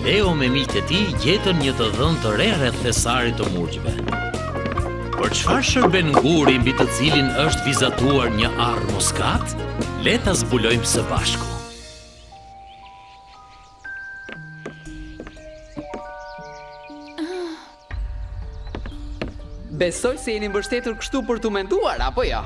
Leo me miqtë e tij gjetën një të dhënë të re rreth thesarit të murgjve. Për çfarë shërben nguri mbi të cilin është vizatuar një arr moskat? Le ta zbulojmë së bashku. Besoj se jeni mbështetur kështu për t'u menduar, apo jo?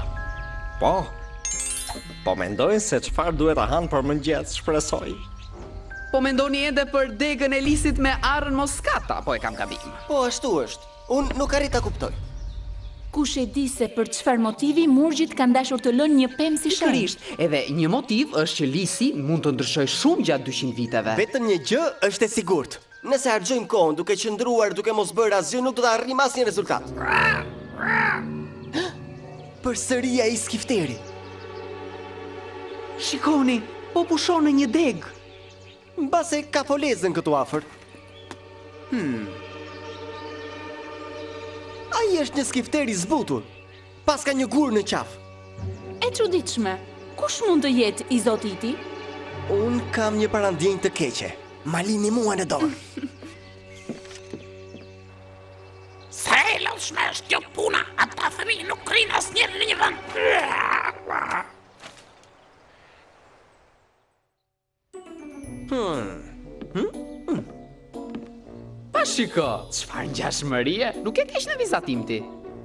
Po mendoj se çfarë duhet ta hanë për mëngjes, shpresoj. Po mendoni ende për degën e lisit me arrën moskata, apo e kam gabim? Po ashtu është. Unë nuk arrit ta kuptoj. Kush e di se për çfarë motivi murgjit kanë dashur të lënë një pemë si shenjë? Pikërisht, edhe një motiv është që lisi mund të ndryshojë shumë gjatë 200 viteve. Vetëm një gjë është e sigurt. Nëse harxojmë kohën duke qëndruar, duke mos bërë asgjë, nuk do të arrijmë asnjë rezultat. Përsëri ai skifteri. Shikoni, po pushon në një deg. Mbase ka folezën këtu afër. Ai është një skifteri zbutur. Pas ka një gur në qafë. E çuditshme. Kush mund të jetë i zotiti? Unë kam një parandjenjë të keqe. Ma lini mua në dorë. Sa e lodhshme është kjo puna, ata fëmijë nuk krinë asnjëherë në një vend. Pa shiko, çfarë ngjashmërie? Nuk e keq në vizatim ti.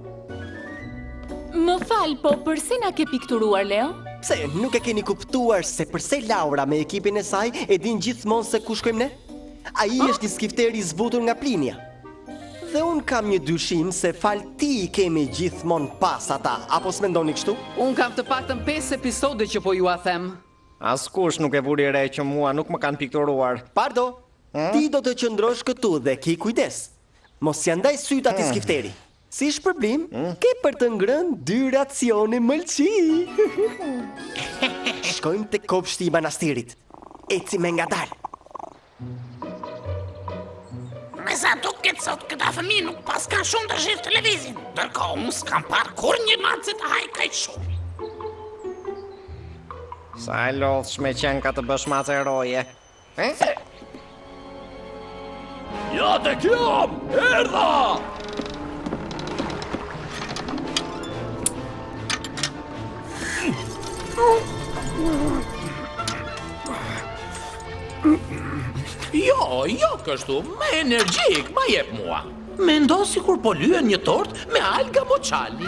Më fal, po përse na ke pikturuar, Leo? Pse nuk e keni kuptuar se përse Laura me ekipin e saj e din gjithmonë se ku shkojmë ne? Ai është një skifteri i zbutur nga Plinia. Dhe unë kam një dyshim se fal ti kemi gjithmonë pas ata, apo s'mendoni kështu? Unë kam të paktën 5 episode që po ju a them. Askush nuk e vuri re që mua nuk më kanë pikturuar. Pardo, ti do të qëndrosh këtu dhe ki kujdes. Mos ja ndaj syt atij skifteri. Si shpërblim, ke për të ngrënë 2 racione mëlçi. Shkojmë te kopshti i manastirit. Eci me ngadalë. Me sa duket sot këta fëmijë nuk pas kanë shumë të shifë televizin. Ndërkohë unë s'kam parë kur një mace të haj kaq shumë. Sa e lodhshme qenë ka të bësh mace roje. Ja te kjam, erdha! Jo kështu, me energjik, ma jep mua. Mendo si kur po lyen një tort me alga moçali.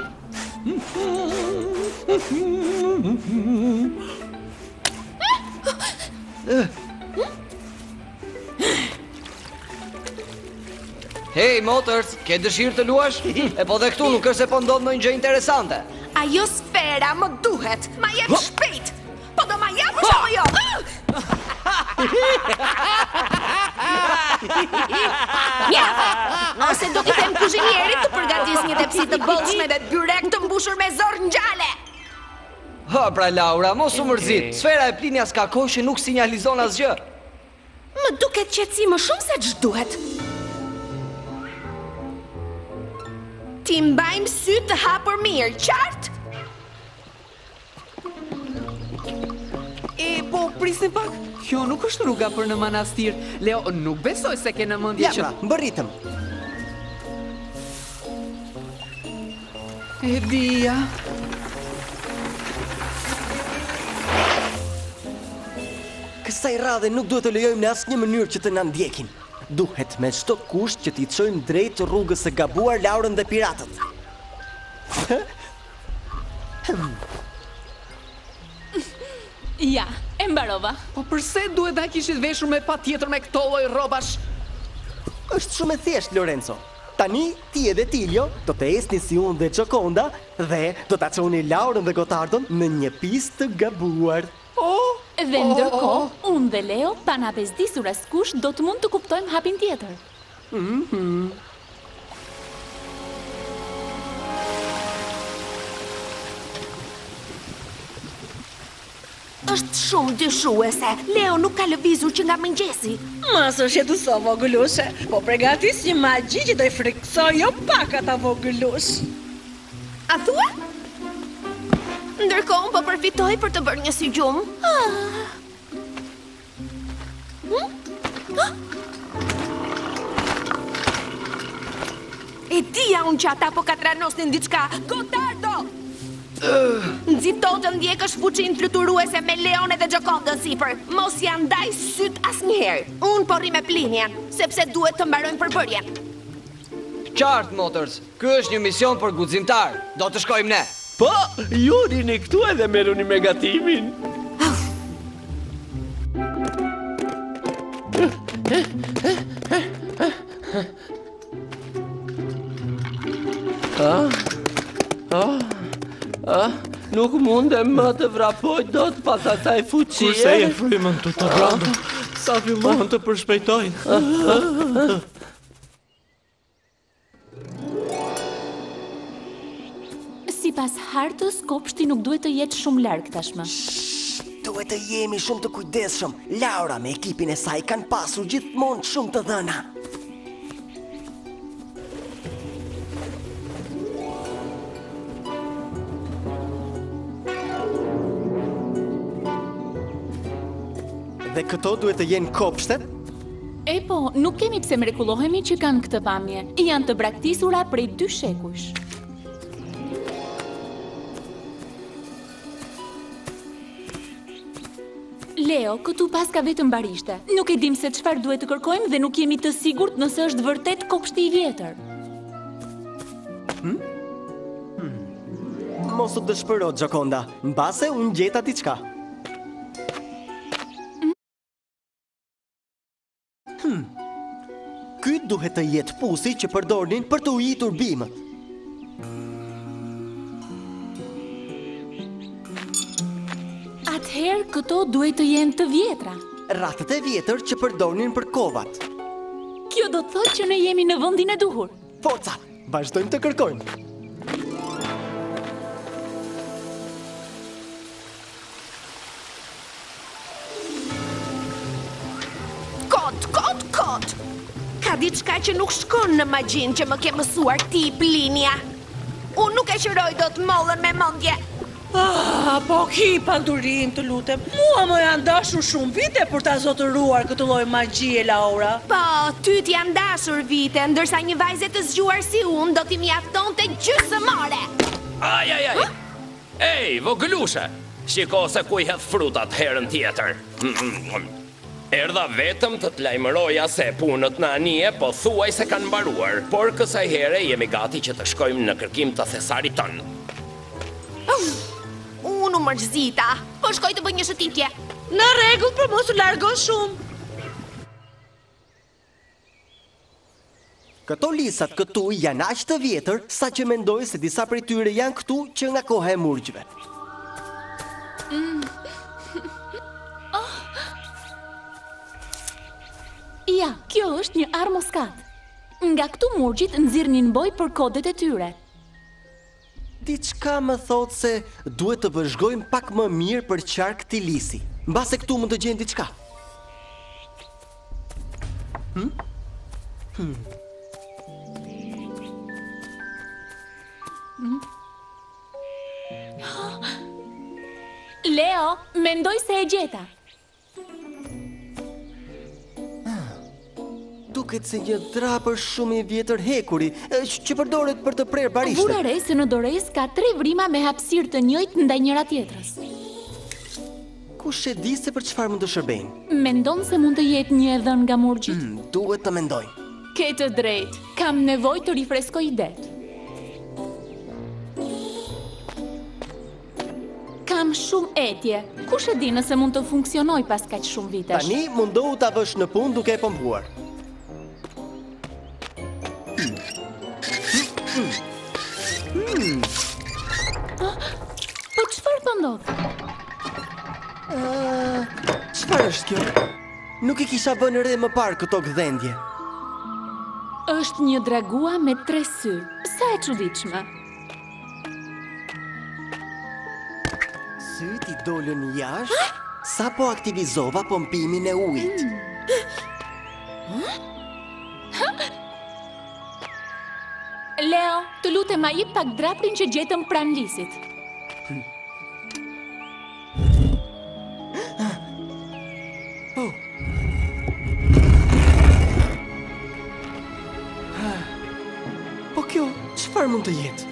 Hej, moters, ke dëshirë të luash? E po dhe këtu nuk është se po ndodh ndonjë gjë interesante. Ajo sfera më duhet. Ma jep shpejt. Po do ma japësh apo jo? Ose do t'i them kuzhinierit të përgatis një tepsi të bollshme dhe byrek të mbushur me zor ngjale. Ha, pra Laura, mos u mërzit. Sfera e Plinias ka kohë që nuk sinjalizon asgjë. Më duket qetësi më shumë se ç'duhet. Ti mbajmë sy të hapur mirë, qartë? Po, prisni pak. Kjo nuk është rruga për në manastir. Leo, nuk besoj se ke në mendje që... Ja, mbërritëm. E dija. Kësaj radhe nuk duhet të lejojmë në asnjë mënyrë që të na ndjekin. Duhet me çdo kusht që t'i çojmë drejt rrugës së gabuar Laurën dhe piratët. Ja, e mbarova. Po përse duhet ta kishit veshur me patjetër me këto lloj rrobash? Është shumë e thjeshtë, Lorenzo. Tani ti edhe Tilio do të esni si unë dhe Gioconda dhe do ta çoni Laurën dhe Gotardon në një pistë të gabuar. Dhe ndërkohë, unë dhe Leo, pa na bezdisur askush, do të mund të kuptojmë hapin tjetër. Është shumë dyshuese. Leo nuk ka lëvizur që nga mëngjesi. Mos u shqetëso vogëlushe, po përgatis një magji që do i friksoj jo pak ata vogëlush. A thua? Ndërkohë po përfitoj për të bërë një si gjumë. E dia unë që ata po katranosnin diçka. Gotardo! Nxitotën ndjekësh fuqin fluturuese me Leone dhe Gjokondën sipër. Mos ja ndaj syt asnjëherë. Unë po rri me Plinien, sepse duhet të mbarojmë përbërjen. Qartë, Motors, ky është një mision për guximtar. Do të shkojmë ne. Po, ju rini këtu edhe merruni me gatimin. Nuk mundem më të vrapoj dot pas asaj fuqie. Kurse e frymën të të branda, sa fillohen të përshpejtojnë. Sipas hartës, kopshti nuk duhet të jetë shumë larg tashmë. Duhet të jemi shumë të kujdesshëm. Laura me ekipin e saj kanë pasur gjithmonë shumë të dhëna. Dhe këto duhet të jenë kopshtet? E po, nuk kemi pse mrekullohemi që kanë këtë pamje. Janë të braktisura prej 2 shekujsh. Leo, këtu pas ka vetëm barishte. Nuk e dim se çfarë duhet të kërkojmë dhe nuk jemi të sigurt nëse është vërtet kopshti i vjetër. Mos u dëshpëro, Gioconda. Mbase unë gjeta diçka. Ky duhet të jetë pusi që përdornin për të ujitur bimët. Atëherë këto duhet të jenë të vjetra. Rrathët e vjetër që përdornin për kovat. Kjo do të thotë që ne jemi në vendin e duhur. Forca, vazhdojmë të kërkojmë. Kot! Ka diçka që nuk shkon në magjin që më ke mësuar ti, Plinia. Unë nuk e qëroj do të mollën me mendje. Po ki pandurim, të lutem. Mua më janë dashur shumë vite për ta zotëruar këtë lloj magjie, Laura. Po, ty t'janë dashur vite, ndërsa një vajze të zgjuar si unë do t'i mjaftonte gjysmore. Aj. Ej, vogëlushe, shiko se ku i hedh frutat herën tjetër. Erdha vetëm të të lajmëroja se punët në anije po thuaj se kanë mbaruar, por kësaj here jemi gati që të shkojmë në kërkim të thesarit tonë. Unë u mërzita, po shkoj të bëj një shëtitje. Në rregull, për mos u largon shumë. Këto lisat këtu janë aq të vjetër sa që mendoj se disa prej tyre janë këtu që nga koha e murgjve. Ja, kjo është një armoskat. Nga këtu murgjit nxirrnin boj për kodet e tyre. Diçka më thotë se duhet të vëzhgojmë pak më mirë për qark këtij lisi. Mbase këtu mund të gjejmë diçka. Leo, mendoj se e gjeta. Duket se një drapër shumë i vjetër hekuri, që përdoret për të prerë barishte. Vura re se në dores ka 3 vrima me hapësirë të njëjtë ndaj njëra tjetrës. Kush e di se për çfarë mund të shërbejnë? Mendon se mund të jetë një dhënë nga murgjit? Duhet të mendoj. Ke të drejtë, kam nevojë të rifreskoj det. Kam shumë etje. Kush e di nëse mund të funksionoj pas kaq shumë vitesh? Tani mundohu ta vësh në punë duke e pompuar. Po çfarë po ndodh? Çfarë është kjo? Nuk i kisha vënë re më parë këto gdhendje. Është një dragua me 3 sy. Sa e çuditshme. Syt i dolën jashtë sa po aktivizova pompimin e ujit. Leo, të lutem ma jep pak draprin që gjetëm pranë lisit. Po Çfarë mund të jetë?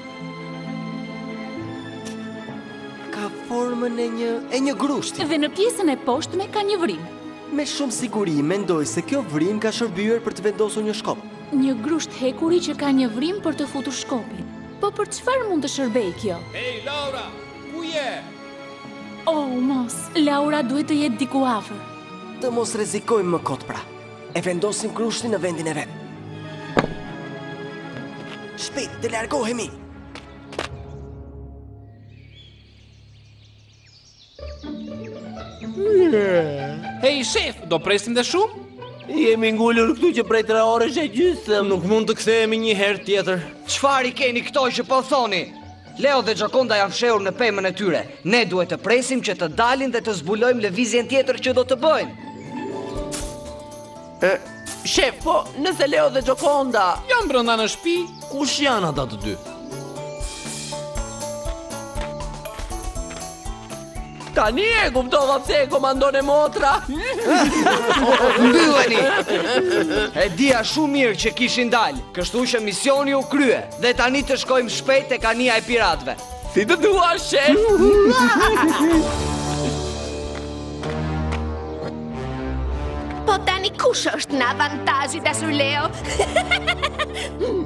Ka formën e një grushti. Dhe në pjesën e poshtme ka një vrim. Me shumë siguri mendoj se kjo vrim ka shërbyer për të vendosur një shkop. Një grusht hekuri që ka një vrim për të futur shkopin. Po për çfarë mund të shërbej kjo? Hey, Laura, ku je? Oh, mos, Laura duhet të jetë diku afër. Të mos rrezikojmë më kot pra. E vendosim grushtin në vendin e vet. Shpejt, të largohemi. Hej, shef, do presim dhe shumë? Jemi ngullur këtu që prej 3 orësh e gjysmë. Nuk mund të kthehemi një herë tjetër. Çfarë i keni këto që po thoni? Leo dhe Gioconda janë fshehur në pemën e tyre. Ne duhet të presim që të dalin dhe të zbulojmë lëvizjen tjetër që do të bëjnë. Shef, po, nëse Leo dhe Gioconda Janë brenda në shtëpi. kush janë ata të dy? Tani e kuptova pse e komandon e motra. Mbylleni! E dia shumë mirë që kishin dalë, kështu që misioni u krye dhe tani të shkojmë shpejt tek anija e piratëve. Si të dua, shef. Po tani kush është në avantazhi dasur Leo?